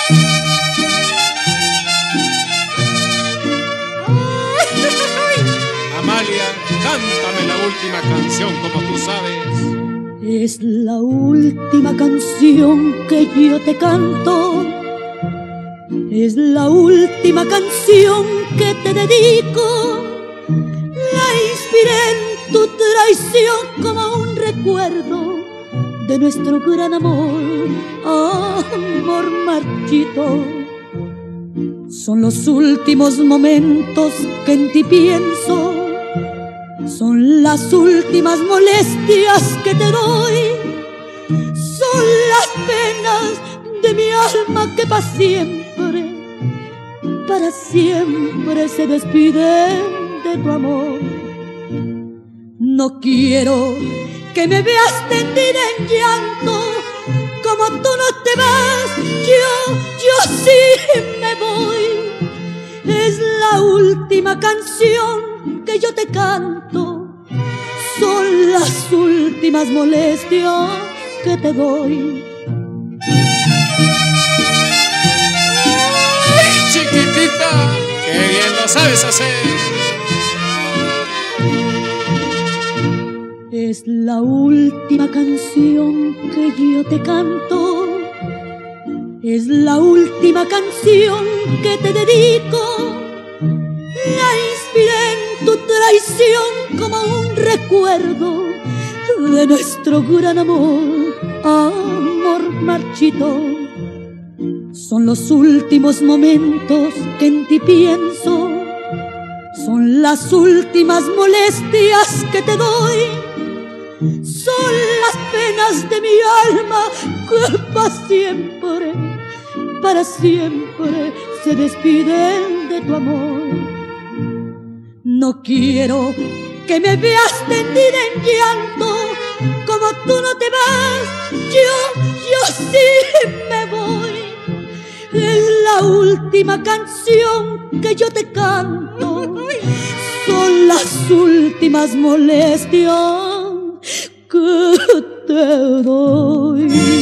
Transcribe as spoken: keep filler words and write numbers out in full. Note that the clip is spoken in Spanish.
Amalia, cántame la última canción como tú sabes. Es la última canción que yo te canto. Es la última canción que te dedico. La inspiré en tu traición como un recuerdo de nuestro gran amor, amor marchito. Son los últimos momentos que en ti pienso. Son las últimas molestias que te doy. Son las penas de mi alma que para siempre, para siempre se despiden de tu amor. No quiero que me veas tendida en llanto. Como tú no te vas, yo, yo sí me voy. Es la última canción que yo te canto. Son las últimas molestias que te doy. ¡Ay, chiquitita! ¡Qué bien lo sabes hacer! Es la última canción que yo te canto. Es la última canción que te dedico. La inspiré en tu traición como un recuerdo de nuestro gran amor, amor marchito. Son los últimos momentos que en ti pienso. Son las últimas molestias que te doy. Son las penas de mi alma que para siempre, para siempre se despiden de tu amor. No quiero que me veas tendida en llanto. Como tú no te vas, yo, yo sí me voy. Es la última canción que yo te canto. Son las últimas molestias que te doy.